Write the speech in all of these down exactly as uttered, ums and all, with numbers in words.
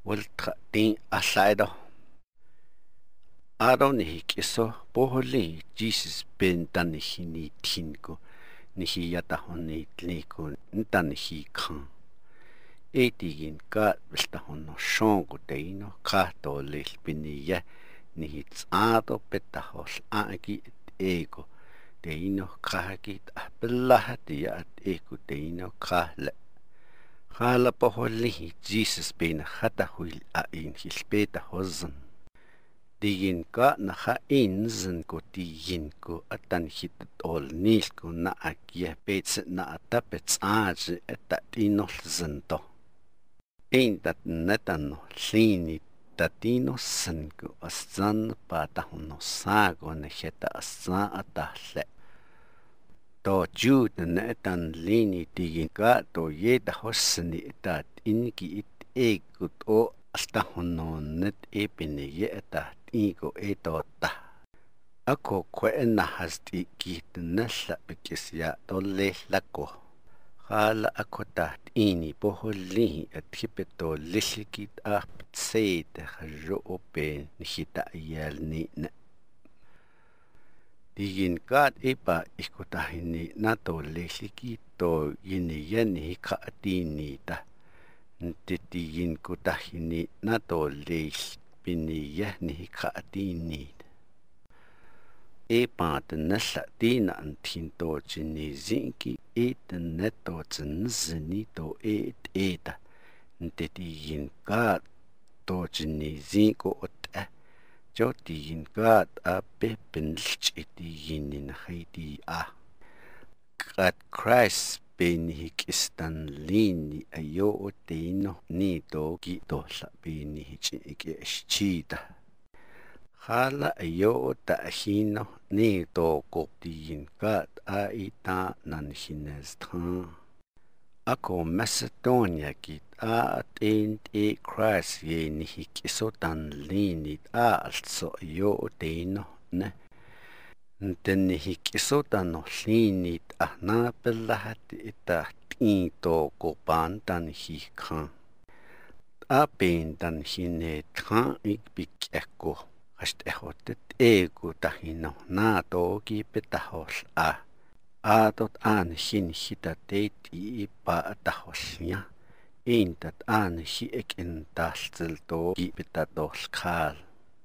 Waltra tin asaido. Ado ni kiso poholi Jesus ben tan hini tinko ni yata honi tliko ntan hi kan. Etigin ka vista hono shongo teino ka to lel piniya ni tsado petahos aki ego teino kahakit apelahatia at ego teino kahle. Hala poholi Jesus ben hata huil a in hispeta hosan. Digin ka na ha inzen ko tigin ko atan hitat ol nil ko na akia pets na atapets aje etat inol zento. Ein dat netano lini tatino sen ko asan patahono sago ne heta asa atahle. To jud netan lini digin ka to yeda hosni etat inki it egut o asta hono net epine ye etat ego etota. Ako kwena hasti kit nasa bekisya tolle lako. Hala ako tat ini poholi at hipeto lisikit ap tsete hajo open nihita yal ni na. Digin kat ipa ikutahini nato lisikito yini yeni ka atini ta. Ntitigin kutahini nato lis piniya ni ka atini. E pat nasa tina antinto jini zinki et neto zinito et eta. Ntitigin kat to jini zinko ota. Jotigin kat ape penlch etigin na haiti a. Kat Christ benihik istan lini ayo otino nito kito sa benihik ikieshchita. Hala ayo tahino nito koptiin kat aita nanhinestan. Ako Macedonia kit a atent e Christ ye nihik isotan linit a also ayo otino ne. Ntenihik isotan linit a napelahat ita tinto kopantan hikan. Apentan hinetkan ikbik eko. Ast ehotet ego tahino nato kipetahos a. Atot an hin hitatet ipa atahosnya. Intat an hi ekentastelto kipetados kal.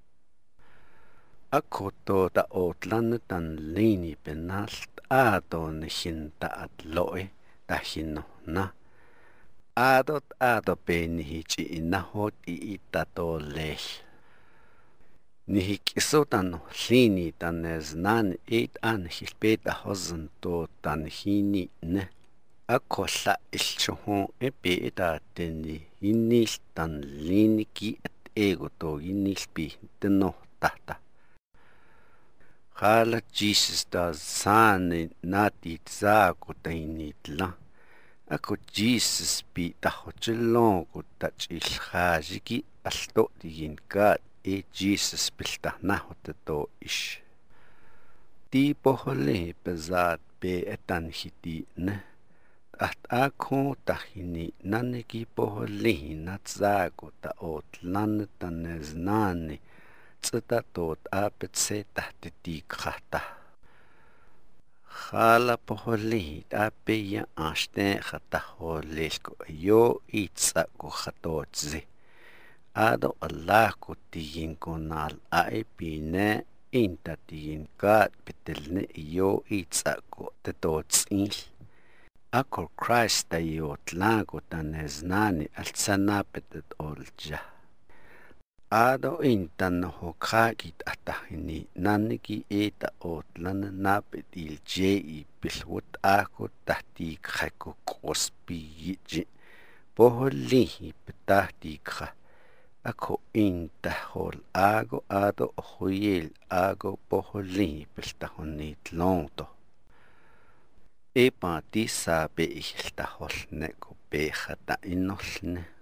Ako to ta otlanetan lini penalt adon hinta at loe tahino na. Adot ado penihichi inahot iitato leh. Nihikisotan lini tan eznan et an hilpeta hosen to tan hini ne. Ako sa ilchohon epeta teni hinil tan lini ki et ego to hinil pi teno tata. Hala Jesus da zane nati tzago tainit la. Ako Jesus pi tahochelon ko tachil hajiki alto digin kat. E Jesus pilta nahoteto ish. Ti pohole pezat pe etan hiti ne. At ako tahini naneki pohole natzago ta ot lanetan eznani. Tseta tot apetse tahteti khata. Khala pohole ape ya ashte khata holesko yo itzago khatotze. Ado Allah ko tigin ko nal aepine inta tigin kat petelne yo itza ko tetotsil. Ako Christ ayo tlago taneznani altsana petet olja. Ado inta no hokakit atahini naniki eta otlan napet ilje i pilhut ako tahti khako kospi yiji. Poholihi petahti kha. Ako inta hol ago ado huyel ago poholi peltahonit lonto. Epa ti sabe ihta hol neko pejata inosne.